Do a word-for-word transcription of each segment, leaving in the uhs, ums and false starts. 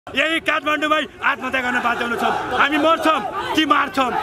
यही काठमाडौँमै आत्महत्या गर्न बाध्य हुनेछौँ। हामी मर्छौँ कि मार्छौँ।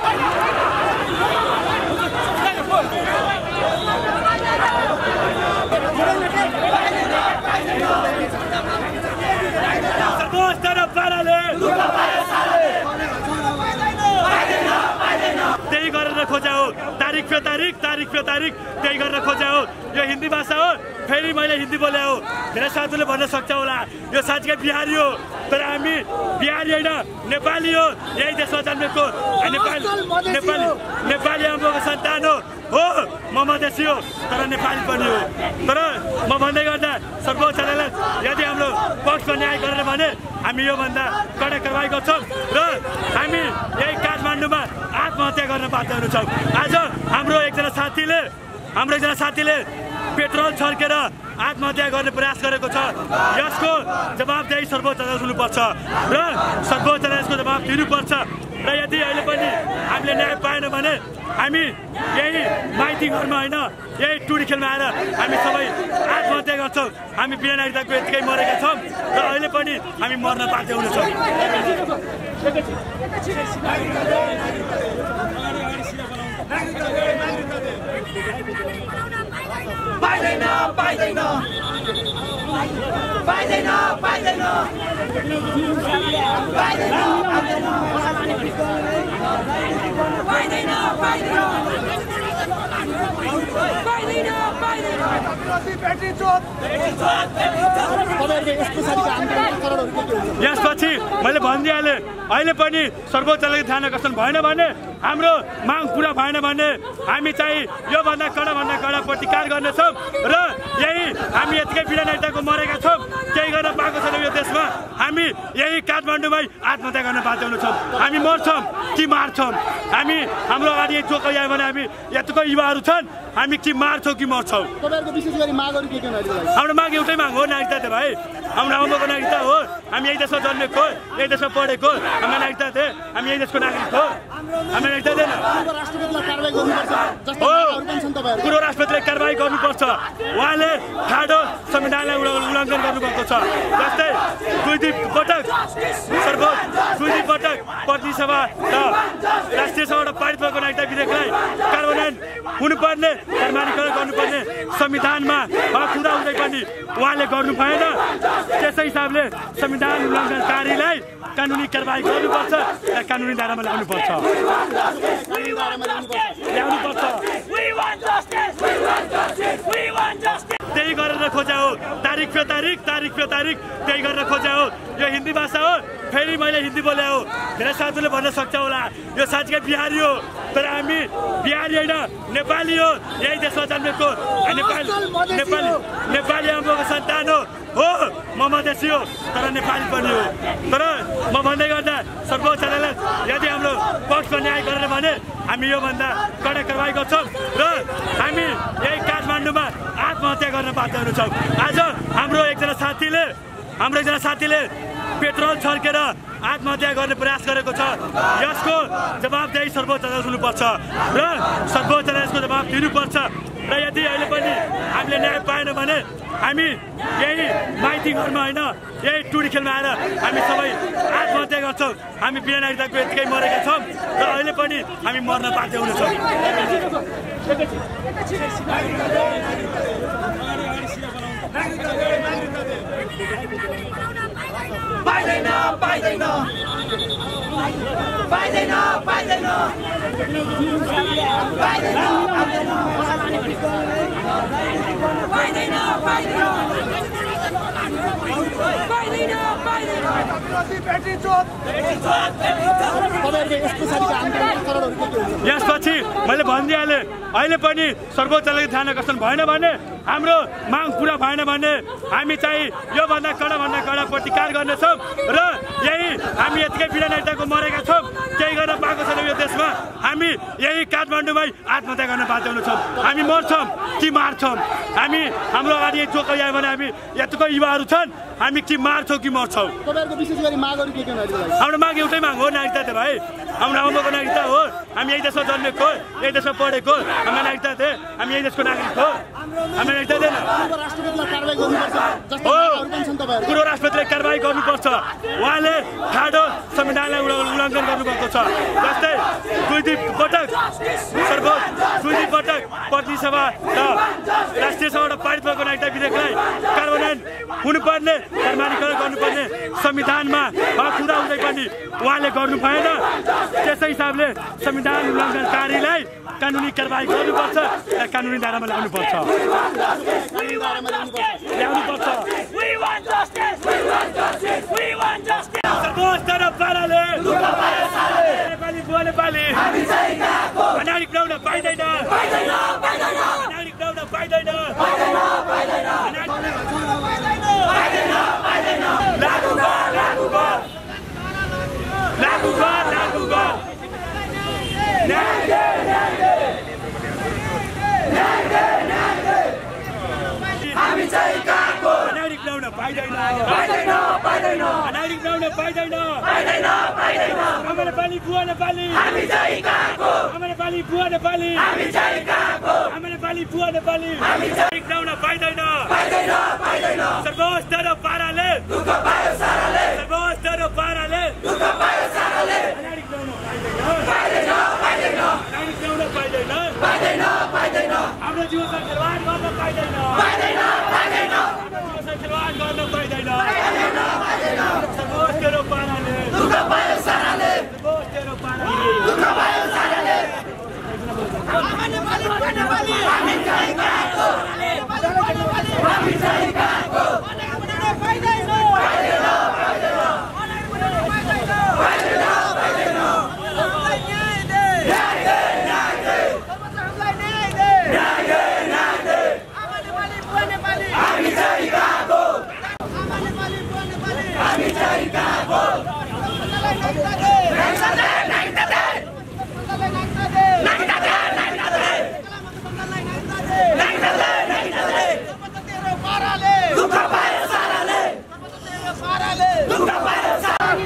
त्यही गरेर खोजा हो, तारिक पे तारिक तारिक पे तारिक त्यही गरेर खोजा हो। यो हिन्दी भाषा हो, फेरि मैले हिन्दी बोले हो। धेरै साथीले भन्न सक्छ होला यो साँच्चै बिहारी हो, तर हामी बिहारी होइन नेपाली हो। यही देशमा जन्मेको नेपाली नेपाली नेपाली आमाको सन्तान हो हो म मधेसी हो तर नेपाली पनि हो। तर म भन्दै गर्दा सर्वोच्च अदालत यदि हाम्रो पक्षमा न्याय गरेर भने हामी योभन्दा कडा कारवाही गर्छौँ र हामी यही काठमाडौँमा आत्महत्या गर्न बाध्य हुनेछौँ। आज हाम्रो एकजना साथीले हाम्रो एकजना साथीले पेट्रोल छर्केर आत्महत्या गर्ने प्रयास गरेको छ। यसको जवाबदेही सर्वोच्च अदालत हुनुपर्छ र सर्वोच्च अदालतको जवाब दिनुपर्छ। र यदि अहिले पनि हामीले न्याय पाएन भने हामी यही माइती घरमा होइन यही टुडी खेलमा आएर हामी सबै आत्महत्या गर्छौँ। हामी बिना नागरिकताको यतिकै मरेका छौँ र अहिले पनि हामी मर्न बाध्य हुनेछौँ। पाइदैन पाइदैन पाइदैन पाइदैन यसपछि मैले भनिदिइहालेँ अहिले पनि सर्वोच्च अदालतले ध्यान आकर्षण भएन भने हाम्रो माग पुरा भएन भने हामी चाहिँ योभन्दा कडाभन्दा कडा प्रतिकार गर्नेछौँ र यही हामी यतिकै बिना नागरिकताको मरेका छौँ। केही गर्न पाएको छैन यो देशमा। हामी यही काठमाडौँमै आत्महत्या गर्न बाध्य हुनेछौँ। हामी मर्छौँ कि मार्छौँ। हामी हाम्रो अगाडि चोक आयो भने हामी यतिको युवाहरू छन् हामी कि मार्छौँ कि मर्छौँ। हाम्रो माग एउटै माग हो, नागरिकता थियो भाइ। हाम्रो आमाको नागरिकता हो। हामी यही देशमा जन्मेको यही देशमा पढेको हाम्रो नागरिकता थिए। हामी यही देशको नागरिक हो। हाम्रो नागरिकता थिएन हो। पूर्व राष्ट्रपतिले कारवाही गर्नुपर्छ। उहाँले ठाडो संविधानलाई उल्लङ्घन गर्नुभएको छ। जस्तै दुई दुई पटक सर्वोच्च दुई दुई पटक प्रतिनिधि सभा र राष्ट्रिय सभाबाट पारित भएको नागरिकता विधेयकलाई कार्यान्वयन हुनुपर्ने प्रमाणीकरण गर्नुपर्ने संविधानमा हक हुँदा हुँदै पनि उहाँले गर्नु भएन। त्यसै हिसाबले संविधान उल्लङ्घनकारीलाई कानुनी कारवाही गर्नुपर्छ र कानुनी दायरामा ल्याउनुपर्छ ल्याउनुपर्छ त्यही गरेर खोजा हो, तारिक पे तारिक तारिक पे तारिक त्यही गरेर खोजा हो। यो हिन्दी भाषा हो, फेरि मैले हिन्दी बोले हो। धेरै साथीले भन्न सक्छ होला यो साँच्चै बिहारी हो, तर हामी बिहारी होइन नेपाली हो। यही देशमा जन्मेको नेपाली नेपाली नेपाली आमाको सन्तान हो हो म मधेसी हो तर नेपाली पनि हो। तर म भन्दै गर्दा सर्वोच्च अदालत यदि हाम्रो पक्षमा न्याय गरेर भने हामी योभन्दा कडा कारवाही गर्छौँ र हामी यही काठमाडौँमा आत्महत्या गर्न बाध्य हुनेछौँ। आज हाम्रो एकजना साथीले हाम्रो एकजना साथीले पेट्रोल छर्केर आत्महत्या गर्ने प्रयास गरेको छ। यसको जवाबदेही सर्वोच्च अदालत हुनुपर्छ र सर्वोच्च अदालतको जवाब दिनुपर्छ। र यदि अहिले पनि हामीले न्याय पाएन भने हामी यही माइती घरमा होइन यही टुडी खेलमा आएर हामी सबै आत्महत्या गर्छौँ। हामी बिना नागरिकताको यतिकै मरेका छौँ र अहिले पनि हामी मर्न बाध्य हुनेछौँ। पाइदैन पाइदैन पाइदैन पाइदैन यसपछि मैले भनिदिइहालेँ अहिले पनि सर्वोच्च अदालतले ध्यान आकर्षण भएन भने हाम्रो माग पुरा भएन भने हामी चाहिँ योभन्दा कडाभन्दा कडा प्रतिकार गर्नेछौँ र यही हामी यतिकै बिना नागरिकताको मरेका छौँ केही गर्न पाएको छैन यो देशमा हामी यही काठमाडौँमै आत्महत्या गर्न बाध्य हुनेछौँ हामी मर्छौँ कि मार्छौँ हामी हाम्रो अगाडि जो कोही आयो भने हामी यतिको युवाहरू छन् हामी कि मार्छौँ कि मर्छौँ तपाईहरुको विशेष गरी मागहरु के के हुन् अहिले हाम्रो माग एउटै माग हो नागरिकता त भाइ हाम्रो आमाको नागरिकता हो हामी यही देशमा जन्मेको यही देशमा पढेको हाम्रो नागरिकता थिए हामी यही देशको नागरिक हो हाम्रो नागरिकता थिएन राष्ट्रपतिलाई कारबाही गर्नुपर्छ जस्तो मागहरु पनि छन् तपाईहरु पूर्व राष्ट्रपतिले कारबाही गर्नुपर्छ उहाँले ठाडो संविधानलाई उल्लङ्घन गर्नुभएको छ जस्तै दुई दुई पटक सर्वोच्च दुई दुई पटक प्रतिनिधि सभा र राष्ट्रिय सभाबाट पारित भएको नागरिकता विधेयकलाई कार्यान्वयन हुनुपर्ने कार्यान्वयन गर्नुपर्ने संविधानमा खुदा हुँदै पनि उहाँले गर्नु भएन त्यसै हिसाबले संविधान उल्लङ्घनकारीलाई कानुनी कारबाही गर्नुपर्छ र कानुनी दायरामा ल्याउनुपर्छ ल्याउनुपर्छ सर्वोच्च पाराले नेपाली बुवा नेपाली नागरिक बनाउन पाइँदैन नागरिक बनाउन पाइँदैन लागू गर लागू गर लागू गर लागू गर हामी चाहिँ कहाँको नागरिक बनाउन पाइँदैन पाइँदैन पाइँदैन नागरिक बनाउन पाइँदैन पाइँदैन पाइँदैन आमा नेपाली बुवा नेपाली हामी चाहिँ कहाँको आमा नेपाली बुवा नेपाली हामी चाहिँ कहाँको आमा नेपाली बुवा नेपाली हामी चाहिँ नागरिक बनाउन पाइँदैन पाइँदैन पाइँदैन सर्वोच्च पाराले दुःख पायो साराले सर्वोच्च पाराले दुःख पायो साराले नागरिक बनाउन पाइँदैन पाइँदैन नागरिक बनाउन पाइँदैन पाइँदैन पाइँदैन हाम्रो जीवनसँग खेलवाड गर्न पाइँदैन पाइँदैन पाइँदैन जीवनसँग खेलवाड गर्न पाइँदैन पाइँदैन पाइँदैन सर्वोच्च पाराले दुःख पायो साराले सर्वोच्च पाराले दुःख पायो साराले आमा नेपाली बुवा नेपाली हामी चाहिँ कहाँको हामी चाहिँ कहाँको पाइँदैन पाइँदैन पाइँदैन पाइँदैन हामीलाई न्याय दे न्याय दे न्याय दे हामीलाई न्याय दे न्याय दे न्याय दे आमा नेपाली बुवा नेपाली हामी चाहिँ कहाँको आमा नेपाली बुवा नेपाली हामी चाहिँ कहाँको नागरिकता दे नागरिकता दे नागरिकता दे नागरिकता दे नागरिकता दे नागरिकता दे नागरिकता दे नागरिकता दे तेरो पाराले दुःख पायो साराले तेरो पाराले दुःख पायो साराले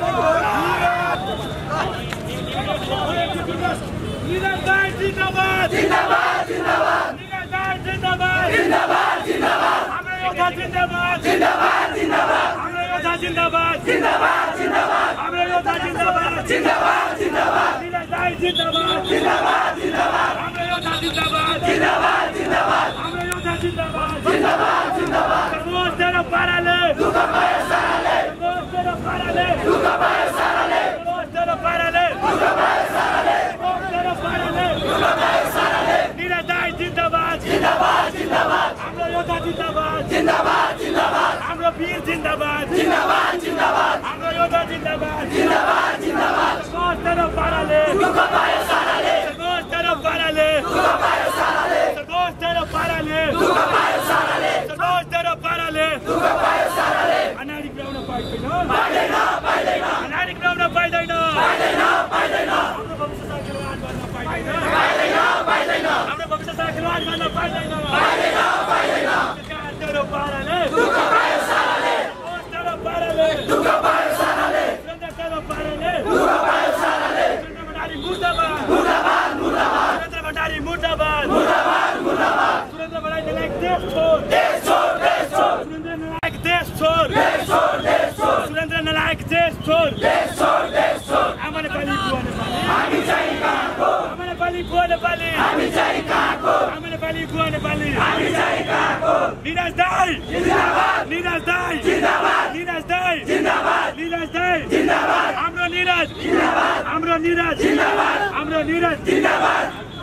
निरन्तर जिन्दाबाद जिन्दाबाद जिन्दाबाद निरन्तर जिन्दाबाद जिन्दाबाद जिन्दाबाद हाम्रो योद्धा जिन्दाबाद जिन्दाबाद जिन्दाबाद हाम्रो योद्धा जिन्दाबाद जिन्दाबाद जिन्दाबाद हाम्रो योद्धा जिन्दाबाद जिन्दाबाद जिन्दाबाद निरन्तर जिन्दाबाद जिन्दाबाद जिन्दाबाद हाम्रो योद्धा जिन्दाबाद जिन्दाबाद जिन्दाबाद हाम्रो योद्धा जिन्दाबाद जिन्दाबाद जिन्दाबाद सर्वोच्च पाराले दुःख पायो साराले सर्वोच्च पाराले दुःख पायो साराले सर्वोच्च पाराले दुःख पायो साराले सर्वोच्च पाराले दुःख पायो साराले निरन्तर जिन्दाबाद जिन्दाबाद जिन्दाबाद हाम्रो योद्धा जिन्दाबाद जिन्दाबाद जिन्दाबाद हाम्रो वीर जिन्दाबाद जिन्दाबाद जिन्दाबाद हाम्रो योद्धा जिन्दाबाद जिन्दाबाद जिन्दाबाद सर्वोच्च पाराले दुःख पायो साराले सर्वोच्च पाराले दुःख पायो साराले सर्वोच्च पाराले दुःख पायो साराले सर्वोच्च पाराले दुःख पायो साराले नागरिक बनाउन पाइँदैन पाइँदैन पाइँदैन नागरिक बनाउन पाइँदैन पाइँदैन पाइँदैन हाम्रो भविष्यसँग खेलवाड गर्न पाइँदैन पाइँदैन पाइँदैन हाम्रो भविष्यसँग खेलवाड गर्न पाइँदैन पाइँदैन पाइँदैन तेरो पाराले दुःख पायो साराले तेरो पाराले दुःख पायो साराले तेरो पाराले दुःख पायो साराले मुर्दाबाद मुर्दाबाद मुर्दाबाद सुरेन्द्र भण्डारी मुर्दाबाद मुर्दाबाद मुर्दाबाद सुरेन्द्र भण्डारी नालायक देश छोड देश छोड देश छोड सुरेन्द्र नालायक देश छोड देश छोड देश छोड सुरेन्द्र नालायक देश छोड देश छोड देश छोड आमा नेपाली बुवा नेपाली हामी चाहिँ कहाँको आमा नेपाली बुवा नेपाली हामी चाहिँ कहाँको आमा नेपाली बुवा नेपाली हामी चाहिँ कहाँको निरज दाई जिन्दाबाद निरज दाई जिन्दाबाद निरज दाई जिन्दाबाद निरज दाई जिन्दाबाद हाम्रो निरज जिन्दाबाद हाम्रो निरज जिन्दाबाद हाम्रो निरज जिन्दाबाद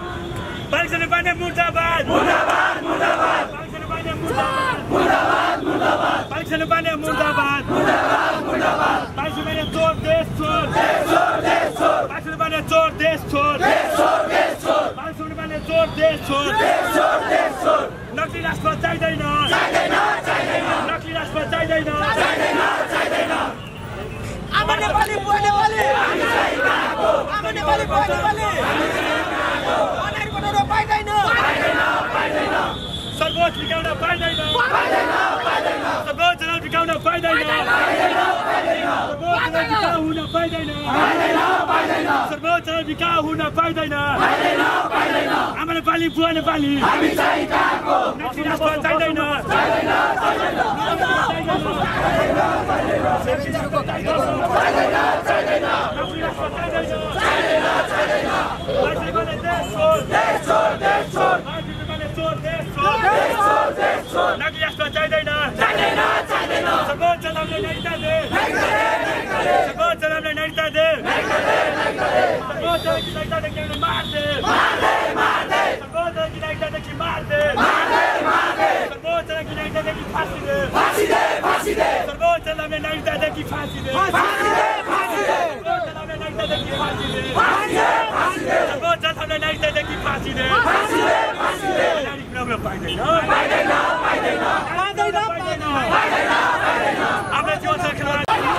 परीक्षा नेपाली मुर्दाबाद मुर्दाबाद मुर्दाबाद परीक्षा नेपाली मुर्दाबाद मुर्दाबाद मुर्दाबाद परीक्षा नेपाली मुर्दाबाद मुर्दाबाद मुर्दाबाद परीक्षा नेपाली चोर देश छोड देश छोड देश छोड परीक्षा नेपाली चोर देश छोड देश छोड देश छोड परीक्षा नेपाली चोर देश छोड देश छोड देश छोड नक्ली राष्ट्रपति चाहिँदैन चाहिँदैन चाहिँदैन नक्ली राष्ट्रपति चाहिँदैन चाहिँदैन चाहिँदैन आमा नेपाली नेपाली बुवा नेपाली अनारको डोरो पाइदैन सर्वोच्च बिकाउन पाइदैन सर्वोच्च जनाल बिकाउन पाइदैन सर्वोच्च जनाल बिकाउ हुन पाइदैन सर्वोच्च जनाल बिकाउ हुन पाइदैन आमा नेपाली बुवा नेपाली हामी चाहिँ कहाँको चाहिँदैन नक्ली अस्पताल चाहिँदैन सर्वोच्च जनाले नागरिकता दे सर्वोच्च जनाले नागरिकता दे सर्वोच्च नागरिकतादेखि मार दे सर्वोच्च नागरिकतादेखि मार दे सर्वोच्च नागरिकतादेखि फाँसी दे सर्वोच्च जनाले नागरिकतादेखि फाँसी दे सर्वोच्च जनाले नागरिकतादेखि फाँसी दे सर्वोच्च जनाले नागरिकतादेखि फाँसी दे नागरिक राम्रो पाइदैन पाइदैन पाइदैन पाइदैन पाइदैन आफ्नो जीवन सुरक्षा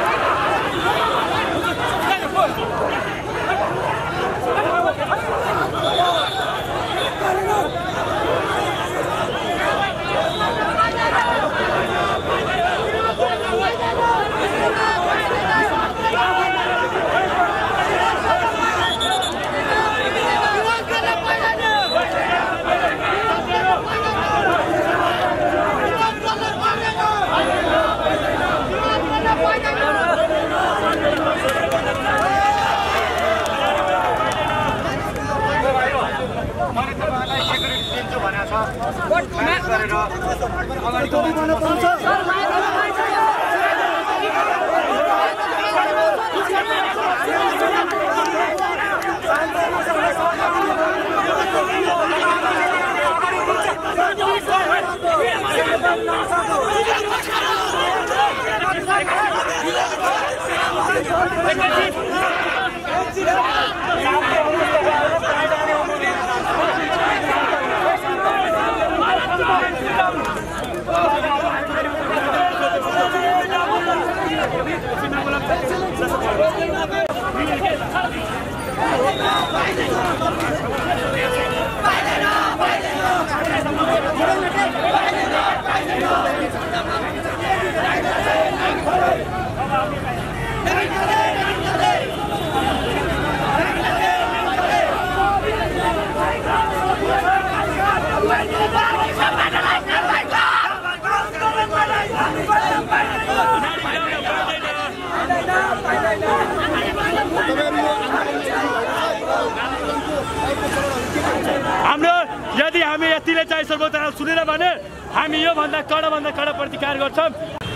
हाम्रो यदि हामी यतिले चाहिँ सर्वोच्च सुनेर भने हामी यो भन्दा कडा भन्दा कडा प्रतिकार गर्छौं।